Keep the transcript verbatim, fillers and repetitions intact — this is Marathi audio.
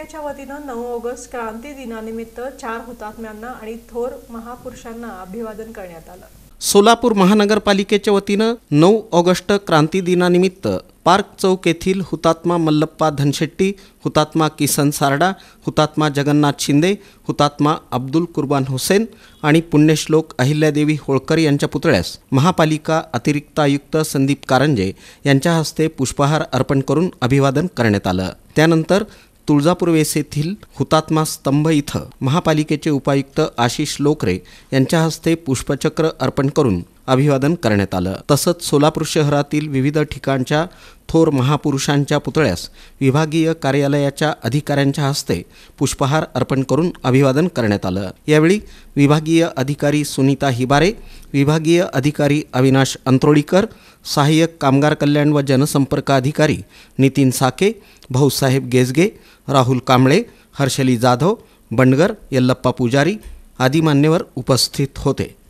महापालिकेच्या वतीनं नऊ ऑगस्ट क्रांती दिनानिमित्त चार हुतात्म्यांना आणि थोर महापुरुषांना अभिवादन करण्यात आलं। सोलापूर महानगरपालिकेच्या वतीनं नऊ ऑगस्ट क्रांती दिनानिमित्त पार्क चौक येथील हुतात्मा मल्लप्पा धनशेट्टी, हुतात्मा किसन सारडा, हुतात्मा जगन्नाथ शिंदे, हुतात्मा अब्दुल कुर्बान हुसेन आणि पुण्यश्लोक अहिल्यादेवी होळकर यांच्या पुतळ्यास महापालिका अतिरिक्त आयुक्त संदीप कारंजे यांच्या हस्ते पुष्पहार अर्पण करून अभिवादन करण्यात आलं। त्यानंतर तुळजापूर वेस येथील हुतात्मा स्तंभ इथं महापालिकेचे उपायुक्त आशिष लोकरे यांच्या हस्ते पुष्पचक्र अर्पण करून अभिवादन करण्यात आलं। तसंच सोलापूर शहरातील विविध ठिकाणच्या थोर महापुरुषांच्या पुतळ्यास विभागीय कार्यालयाच्या अधिकाऱ्यांच्या हस्ते पुष्पहार अर्पण करून अभिवादन करण्यात आलं। यावेळी विभागीय अधिकारी सुनीता हिबारे, विभागीय अधिकारी अविनाश अंत्रोळीकर, सहाय्यक कामगार कल्याण व जनसंपर्क अधिकारी नितीन साके, भाऊसाहेब गेजगे, राहुल कांबळे, हर्षली जाधव, बंडगर, यल्लप्पा पुजारी आदी मान्यवर उपस्थित होते।